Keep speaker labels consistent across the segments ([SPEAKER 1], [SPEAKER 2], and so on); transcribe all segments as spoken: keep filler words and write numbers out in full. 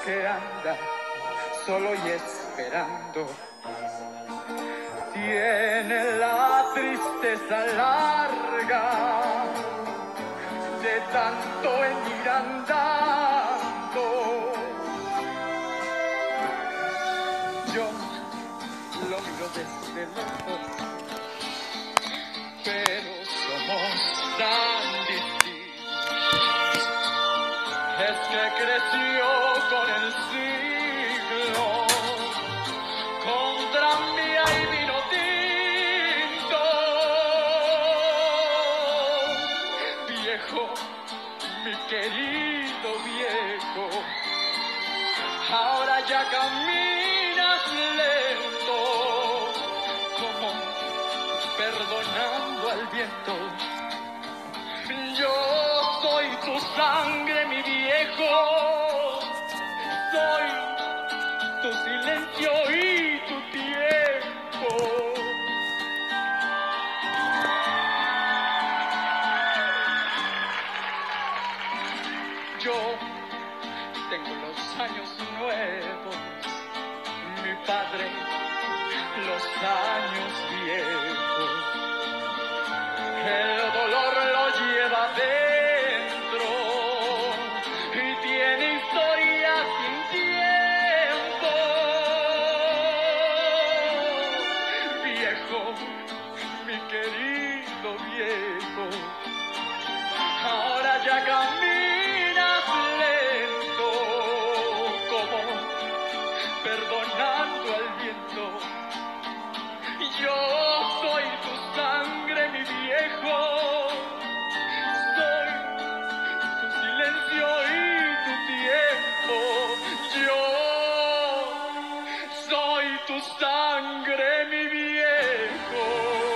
[SPEAKER 1] que anda solo y esperando. Tiene la tristeza larga de tanto en ir andando. Yo lo miro desde lejos, pero somos tan distintos. Es que creció con el siglo, contra mí hay vino tinto. Viejo, mi querido viejo, ahora ya caminas lento, como perdonando al viento. Yo soy tu sangre, mi viejo, soy tu silencio y tu tiempo. Yo tengo los años nuevos, mi padre los años viejos. El dolor lo lleva dentro y tiene historia sin tiempo. Viejo, mi querido viejo, ahora ya caminas lento, como perdonando al viento. Yo soy tu sangre, mi viejo, soy tu silencio y tu tiempo. Yo soy tu sangre, mi viejo.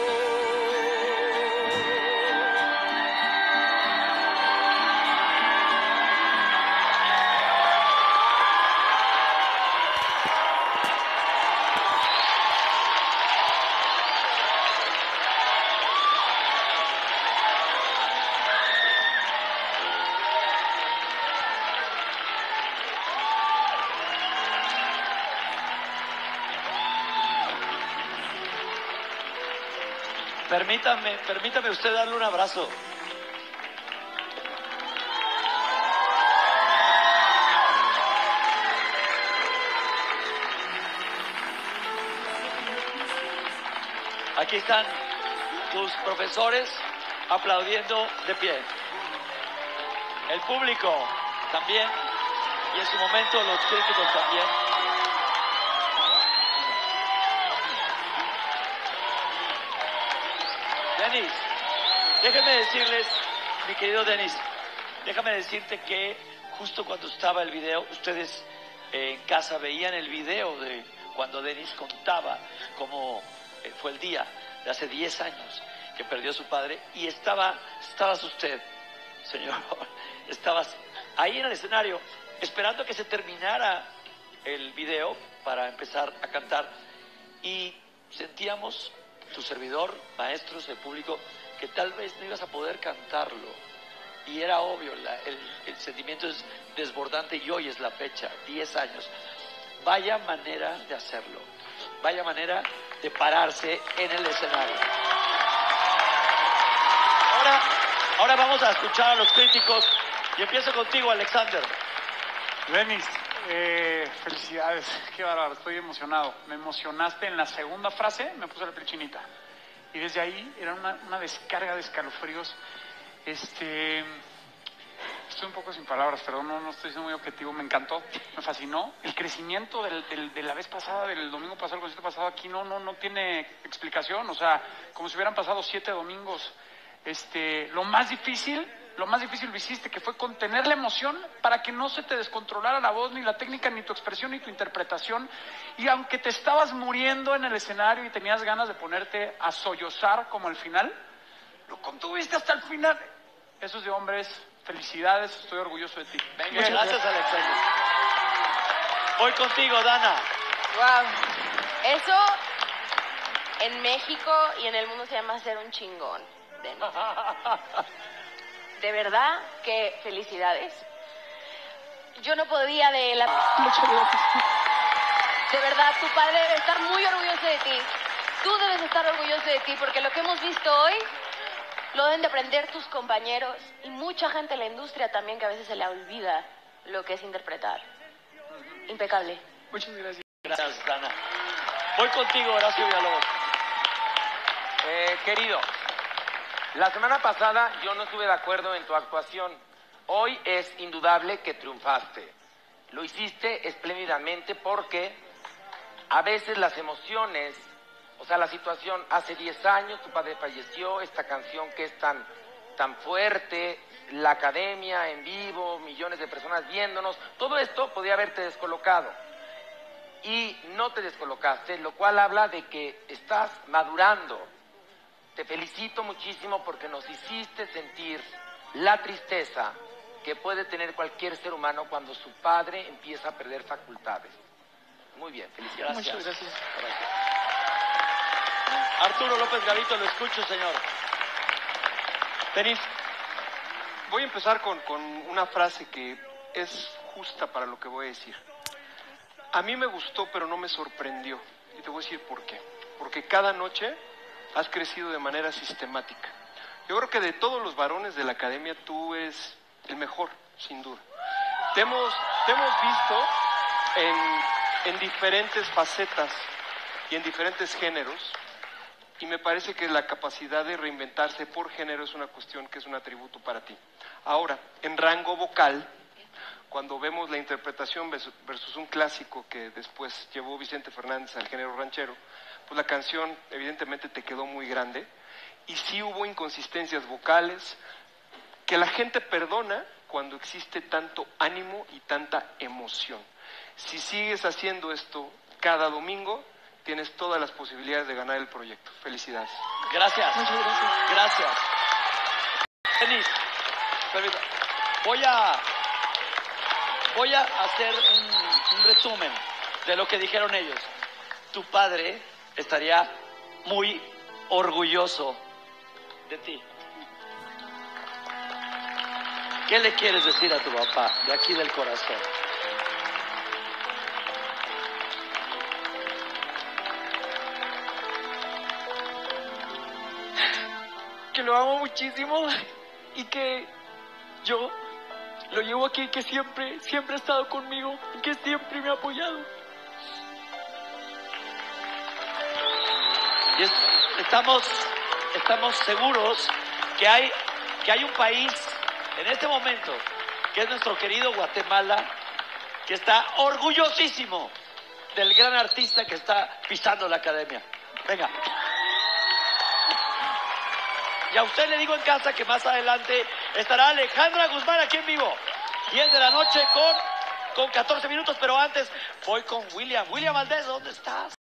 [SPEAKER 2] Permítame, permítame usted darle un abrazo. Aquí están tus profesores aplaudiendo de pie. El público también, y en su momento los críticos también. Denis, déjeme decirles, mi querido Denis, déjame decirte que justo cuando estaba el video, ustedes eh, en casa veían el video de cuando Denis contaba cómo eh, fue el día de hace diez años que perdió a su padre, y estaba, estabas usted, señor, estabas ahí en el escenario esperando que se terminara el video para empezar a cantar, y sentíamos, tu servidor, maestros, el público, que tal vez no ibas a poder cantarlo, y era obvio, la, el, el sentimiento es desbordante, y hoy es la fecha, diez años. Vaya manera de hacerlo, vaya manera de pararse en el escenario. Ahora, ahora vamos a escuchar a los críticos, y empiezo contigo, Alexander.
[SPEAKER 3] Denis, eh, felicidades, qué bárbaro, estoy emocionado. Me emocionaste en la segunda frase, me puse la piel chinita. Y desde ahí era una, una descarga de escalofríos. Este, estoy un poco sin palabras, perdón, no, no estoy siendo muy objetivo, me encantó, me fascinó. El crecimiento del, del, de la vez pasada, del domingo pasado, el concierto pasado, aquí no, no, no tiene explicación, o sea, como si hubieran pasado siete domingos. Este, lo más difícil... Lo más difícil lo hiciste, que fue contener la emoción para que no se te descontrolara la voz, ni la técnica, ni tu expresión, ni tu interpretación. Y aunque te estabas muriendo en el escenario y tenías ganas de ponerte a sollozar como al final, lo contuviste hasta el final. Eso es de hombres. Felicidades, estoy orgulloso de ti.
[SPEAKER 2] Venga, gracias, gracias, Alexander. Voy contigo, Dana.
[SPEAKER 4] Wow. Eso en México y en el mundo se llama ser un chingón. Denis. De verdad que felicidades. yo no podía de la...
[SPEAKER 5] Muchas gracias.
[SPEAKER 4] De verdad, tu padre debe estar muy orgulloso de ti. Tú debes estar orgulloso de ti, porque lo que hemos visto hoy lo deben de aprender tus compañeros y mucha gente en la industria también, que a veces se le olvida lo que es interpretar. Impecable.
[SPEAKER 5] Muchas gracias.
[SPEAKER 2] Gracias, Dana. Voy contigo, Horacio Villalobos.
[SPEAKER 6] Eh, querido, la semana pasada yo no estuve de acuerdo en tu actuación. Hoy es indudable que triunfaste. Lo hiciste espléndidamente porque a veces las emociones, o sea, la situación, hace diez años tu padre falleció, esta canción que es tan, tan fuerte, la academia en vivo, millones de personas viéndonos, todo esto podía haberte descolocado. Y no te descolocaste, lo cual habla de que estás madurando. Te felicito muchísimo porque nos hiciste sentir la tristeza que puede tener cualquier ser humano cuando su padre empieza a perder facultades. Muy bien, felicidades.
[SPEAKER 5] Muchas gracias.
[SPEAKER 2] Gracias. Arturo López Gavito, lo escucho, señor.
[SPEAKER 7] Denis, voy a empezar con, con una frase que es justa para lo que voy a decir. A mí me gustó, pero no me sorprendió. Y te voy a decir por qué. Porque cada noche has crecido de manera sistemática. Yo creo que de todos los varones de la academia, tú eres el mejor, sin duda. Te hemos, te hemos visto en, en diferentes facetas y en diferentes géneros. Y me parece que la capacidad de reinventarse por género es una cuestión que es un atributo para ti. Ahora, en rango vocal, cuando vemos la interpretación versus un clásico que después llevó Vicente Fernández al género ranchero, pues la canción evidentemente te quedó muy grande y sí hubo inconsistencias vocales que la gente perdona cuando existe tanto ánimo y tanta emoción. Si sigues haciendo esto cada domingo, tienes todas las posibilidades de ganar el proyecto. Felicidades.
[SPEAKER 2] Gracias.
[SPEAKER 5] Muchas gracias.
[SPEAKER 2] Gracias. Denis, permítame. Voy a, voy a hacer un, un resumen de lo que dijeron ellos. Tu padre estaría muy orgulloso de ti. ¿Qué le quieres decir a tu papá de aquí del corazón?
[SPEAKER 5] Que lo amo muchísimo y que yo lo llevo aquí, que siempre, siempre ha estado conmigo y que siempre me ha apoyado.
[SPEAKER 2] Y es- estamos, estamos seguros que hay, que hay un país en este momento, que es nuestro querido Guatemala, que está orgullosísimo del gran artista que está pisando la academia. Venga. Y a usted le digo en casa que más adelante estará Alejandra Guzmán aquí en vivo. diez de la noche con, con catorce minutos, pero antes voy con William. William Valdés, ¿dónde estás?